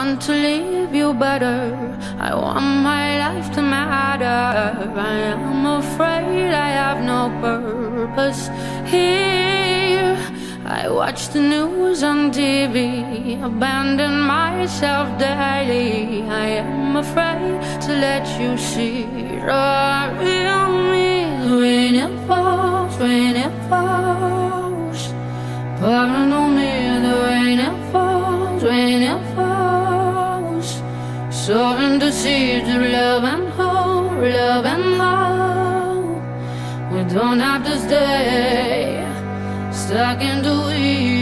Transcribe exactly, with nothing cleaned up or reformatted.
want to leave you better. I want my life to matter. I am afraid I have no purpose here. I watch the news on T V, abandon myself daily. I am afraid to let you see the real me. Rain it falls, rain it falls, pouring on me. The rain it falls, rain it falls, sowing the seeds of love and hope, love and hope. We don't have to stay stuck in the weeds.